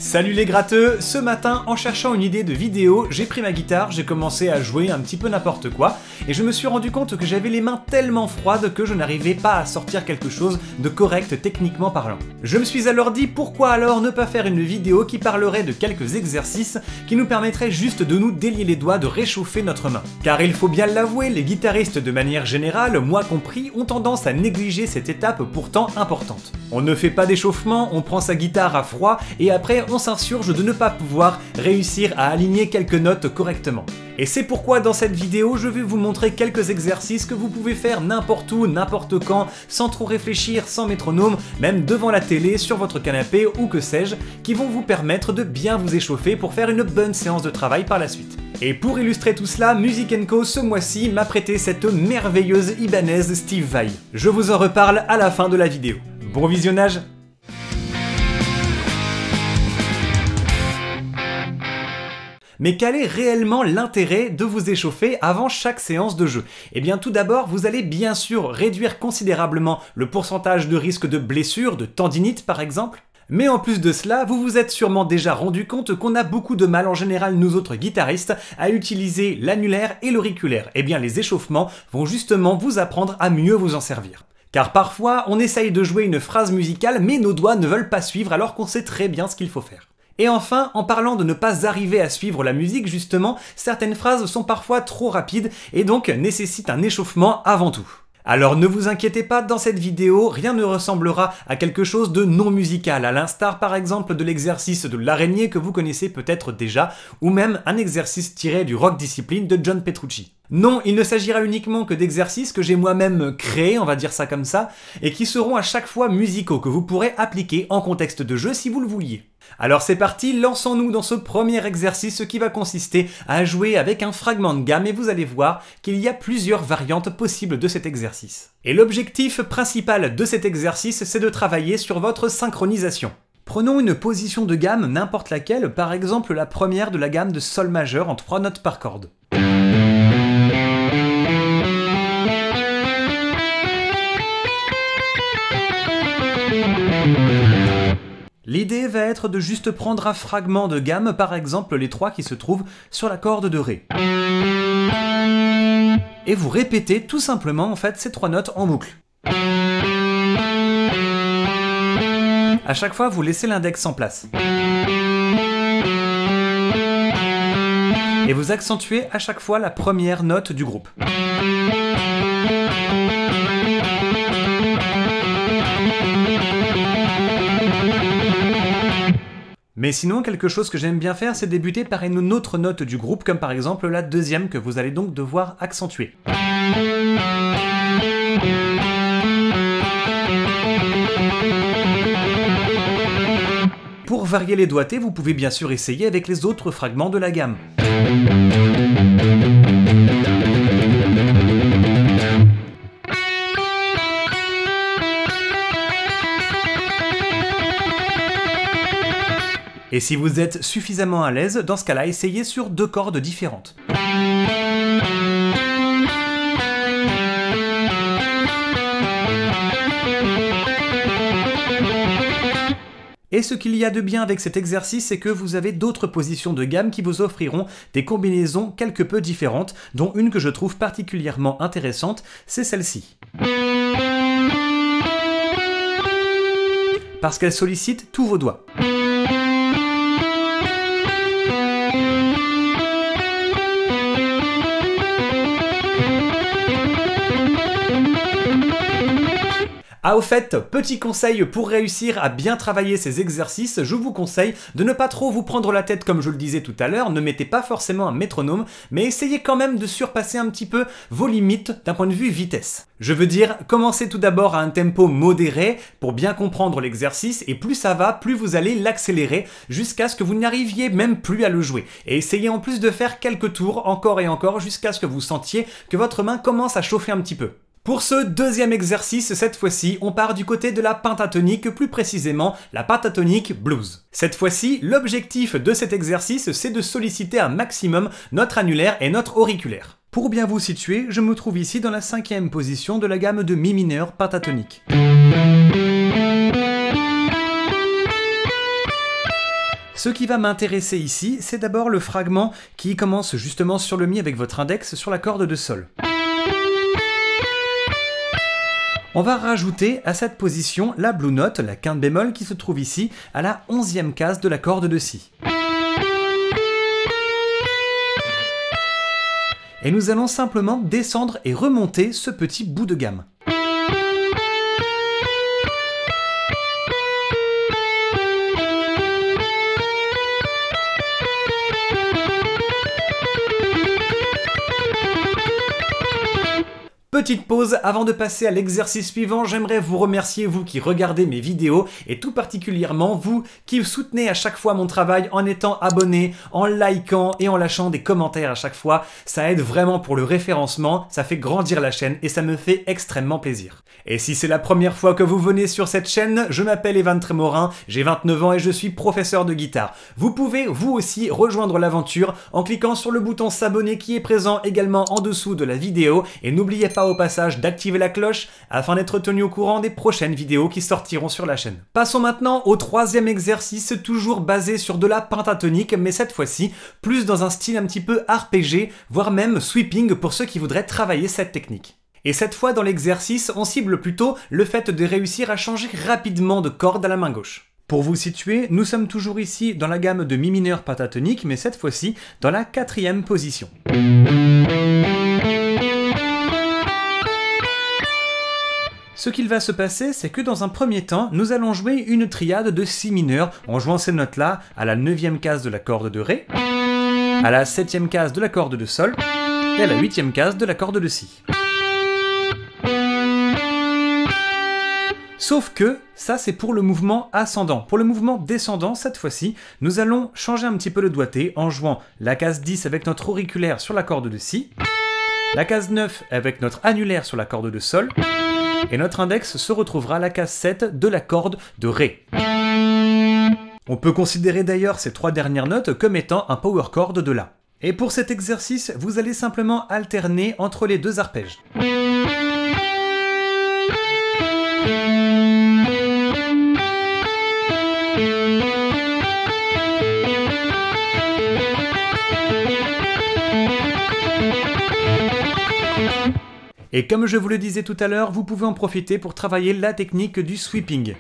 Salut les gratteux! Ce matin, en cherchant une idée de vidéo, j'ai pris ma guitare, j'ai commencé à jouer un petit peu n'importe quoi, et je me suis rendu compte que j'avais les mains tellement froides que je n'arrivais pas à sortir quelque chose de correct techniquement parlant. Je me suis alors dit pourquoi alors ne pas faire une vidéo qui parlerait de quelques exercices qui nous permettraient juste de nous délier les doigts, de réchauffer notre main. Car il faut bien l'avouer, les guitaristes de manière générale, moi compris, ont tendance à négliger cette étape pourtant importante. On ne fait pas d'échauffement, on prend sa guitare à froid et après on s'insurge de ne pas pouvoir réussir à aligner quelques notes correctement. Et c'est pourquoi dans cette vidéo, je vais vous montrer quelques exercices que vous pouvez faire n'importe où, n'importe quand, sans trop réfléchir, sans métronome, même devant la télé, sur votre canapé ou que sais-je, qui vont vous permettre de bien vous échauffer pour faire une bonne séance de travail par la suite. Et pour illustrer tout cela, Music & Co ce mois-ci m'a prêté cette merveilleuse Ibanez Steve Vai. Je vous en reparle à la fin de la vidéo. Bon visionnage! Mais quel est réellement l'intérêt de vous échauffer avant chaque séance de jeu? Eh bien tout d'abord, vous allez bien sûr réduire considérablement le pourcentage de risque de blessure, de tendinite par exemple. Mais en plus de cela, vous vous êtes sûrement déjà rendu compte qu'on a beaucoup de mal en général, nous autres guitaristes, à utiliser l'annulaire et l'auriculaire. Eh bien les échauffements vont justement vous apprendre à mieux vous en servir. Car parfois, on essaye de jouer une phrase musicale, mais nos doigts ne veulent pas suivre alors qu'on sait très bien ce qu'il faut faire. Et enfin, en parlant de ne pas arriver à suivre la musique justement, certaines phrases sont parfois trop rapides et donc nécessitent un échauffement avant tout. Alors ne vous inquiétez pas, dans cette vidéo, rien ne ressemblera à quelque chose de non musical, à l'instar par exemple de l'exercice de l'araignée que vous connaissez peut-être déjà, ou même un exercice tiré du Rock Discipline de John Petrucci. Non, il ne s'agira uniquement que d'exercices que j'ai moi-même créés, on va dire ça comme ça, et qui seront à chaque fois musicaux, que vous pourrez appliquer en contexte de jeu si vous le vouliez. Alors c'est parti, lançons-nous dans ce premier exercice qui va consister à jouer avec un fragment de gamme et vous allez voir qu'il y a plusieurs variantes possibles de cet exercice. Et l'objectif principal de cet exercice, c'est de travailler sur votre synchronisation. Prenons une position de gamme, n'importe laquelle, par exemple la première de la gamme de Sol majeur en 3 notes par corde. L'idée va être de juste prendre un fragment de gamme, par exemple les 3 qui se trouvent sur la corde de Ré. Et vous répétez tout simplement en fait ces 3 notes en boucle. À chaque fois, vous laissez l'index en place. Et vous accentuez à chaque fois la première note du groupe. Mais sinon, quelque chose que j'aime bien faire, c'est débuter par une autre note du groupe, comme par exemple la deuxième que vous allez donc devoir accentuer. Pour varier les doigtés, vous pouvez bien sûr essayer avec les autres fragments de la gamme. Et si vous êtes suffisamment à l'aise, dans ce cas-là, essayez sur 2 cordes différentes. Et ce qu'il y a de bien avec cet exercice, c'est que vous avez d'autres positions de gamme qui vous offriront des combinaisons quelque peu différentes, dont une que je trouve particulièrement intéressante, c'est celle-ci. Parce qu'elle sollicite tous vos doigts. Ah au fait, petit conseil pour réussir à bien travailler ces exercices, je vous conseille de ne pas trop vous prendre la tête comme je le disais tout à l'heure, ne mettez pas forcément un métronome, mais essayez quand même de surpasser un petit peu vos limites d'un point de vue vitesse. Je veux dire, commencez tout d'abord à un tempo modéré pour bien comprendre l'exercice et plus ça va, plus vous allez l'accélérer jusqu'à ce que vous n'arriviez même plus à le jouer. Et essayez en plus de faire quelques tours encore et encore jusqu'à ce que vous sentiez que votre main commence à chauffer un petit peu. Pour ce deuxième exercice, cette fois-ci, on part du côté de la pentatonique, plus précisément la pentatonique blues. Cette fois-ci, l'objectif de cet exercice, c'est de solliciter un maximum notre annulaire et notre auriculaire. Pour bien vous situer, je me trouve ici dans la 5e position de la gamme de mi mineur pentatonique. Ce qui va m'intéresser ici, c'est d'abord le fragment qui commence justement sur le mi avec votre index sur la corde de sol. On va rajouter à cette position la blue note, la quinte bémol qui se trouve ici à la 11e case de la corde de si. Et nous allons simplement descendre et remonter ce petit bout de gamme. Petite pause avant de passer à l'exercice suivant, j'aimerais vous remercier vous qui regardez mes vidéos et tout particulièrement vous qui soutenez à chaque fois mon travail en étant abonné, en likant et en lâchant des commentaires à chaque fois. Ça aide vraiment pour le référencement, ça fait grandir la chaîne et ça me fait extrêmement plaisir. Et si c'est la première fois que vous venez sur cette chaîne, je m'appelle Evan Trémorin, j'ai 29 ans et je suis professeur de guitare. Vous pouvez vous aussi rejoindre l'aventure en cliquant sur le bouton s'abonner qui est présent également en dessous de la vidéo et n'oubliez pas au passage d'activer la cloche afin d'être tenu au courant des prochaines vidéos qui sortiront sur la chaîne. Passons maintenant au troisième exercice, toujours basé sur de la pentatonique, mais cette fois-ci plus dans un style un petit peu arpégé, voire même sweeping pour ceux qui voudraient travailler cette technique. Et cette fois dans l'exercice, on cible plutôt le fait de réussir à changer rapidement de corde à la main gauche. Pour vous situer, nous sommes toujours ici dans la gamme de mi mineur pentatonique, mais cette fois-ci dans la 4e position. Ce qu'il va se passer, c'est que dans un premier temps, nous allons jouer une triade de si mineur en jouant ces notes-là à la 9e case de la corde de ré, à la 7e case de la corde de sol et à la 8e case de la corde de si. Sauf que ça c'est pour le mouvement ascendant. Pour le mouvement descendant, cette fois-ci, nous allons changer un petit peu le doigté en jouant la case 10 avec notre auriculaire sur la corde de si, la case 9 avec notre annulaire sur la corde de sol, et notre index se retrouvera à la case 7 de la corde de ré. On peut considérer d'ailleurs ces 3 dernières notes comme étant un power chord de la. Et pour cet exercice, vous allez simplement alterner entre les 2 arpèges. Et comme je vous le disais tout à l'heure, vous pouvez en profiter pour travailler la technique du sweeping.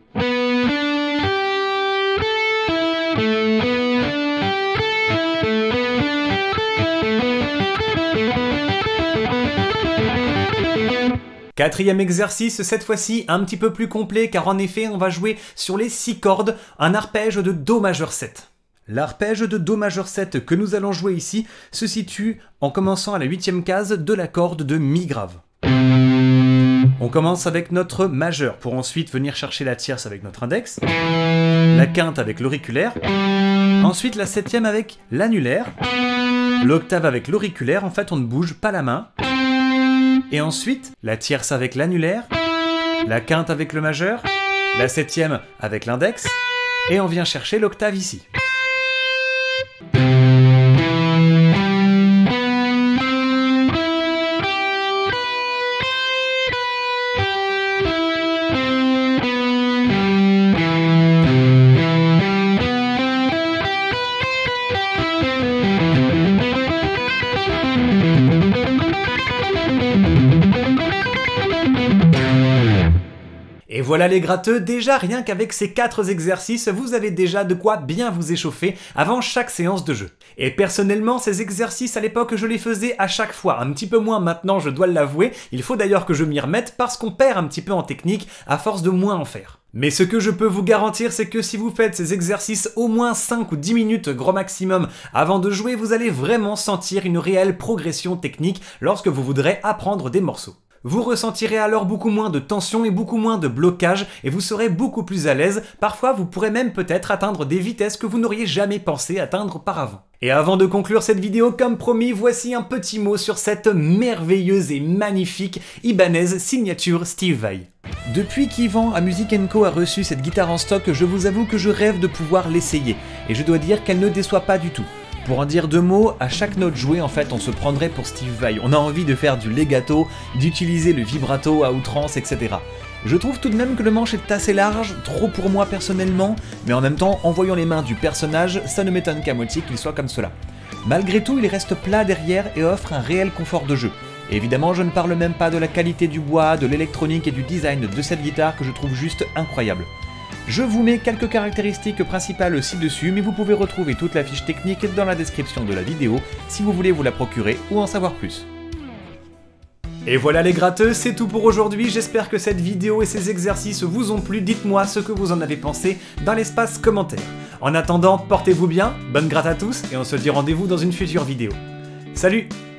Quatrième exercice, cette fois-ci un petit peu plus complet car en effet on va jouer sur les 6 cordes, un arpège de Do majeur 7. L'arpège de Do majeur 7 que nous allons jouer ici se situe en commençant à la 8e case de la corde de Mi grave. On commence avec notre majeur pour ensuite venir chercher la tierce avec notre index, la quinte avec l'auriculaire, ensuite la 7e avec l'annulaire, l'octave avec l'auriculaire, en fait on ne bouge pas la main, et ensuite la tierce avec l'annulaire, la quinte avec le majeur, la 7e avec l'index, et on vient chercher l'octave ici. Et voilà les gratteux, déjà rien qu'avec ces 4 exercices, vous avez déjà de quoi bien vous échauffer avant chaque séance de jeu. Et personnellement, ces exercices à l'époque, je les faisais à chaque fois, un petit peu moins maintenant, je dois l'avouer. Il faut d'ailleurs que je m'y remette parce qu'on perd un petit peu en technique à force de moins en faire. Mais ce que je peux vous garantir, c'est que si vous faites ces exercices au moins 5 ou 10 minutes gros maximum avant de jouer, vous allez vraiment sentir une réelle progression technique lorsque vous voudrez apprendre des morceaux. Vous ressentirez alors beaucoup moins de tension et beaucoup moins de blocage et vous serez beaucoup plus à l'aise. Parfois, vous pourrez même peut-être atteindre des vitesses que vous n'auriez jamais pensé atteindre auparavant. Et avant de conclure cette vidéo, comme promis, voici un petit mot sur cette merveilleuse et magnifique Ibanez signature Steve Vai. Depuis qu'Yvan à Music & Co a reçu cette guitare en stock, je vous avoue que je rêve de pouvoir l'essayer. Et je dois dire qu'elle ne déçoit pas du tout. Pour en dire 2 mots, à chaque note jouée, en fait, on se prendrait pour Steve Vai. On a envie de faire du legato, d'utiliser le vibrato à outrance, etc. Je trouve tout de même que le manche est assez large, trop pour moi personnellement, mais en même temps, en voyant les mains du personnage, ça ne m'étonne qu'à moitié qu'il soit comme cela. Malgré tout, il reste plat derrière et offre un réel confort de jeu. Et évidemment, je ne parle même pas de la qualité du bois, de l'électronique et du design de cette guitare que je trouve juste incroyable. Je vous mets quelques caractéristiques principales ci-dessus, mais vous pouvez retrouver toute la fiche technique dans la description de la vidéo si vous voulez vous la procurer ou en savoir plus. Et voilà les gratteux, c'est tout pour aujourd'hui, j'espère que cette vidéo et ces exercices vous ont plu, dites-moi ce que vous en avez pensé dans l'espace commentaire. En attendant, portez-vous bien, bonne gratte à tous, et on se dit rendez-vous dans une future vidéo. Salut!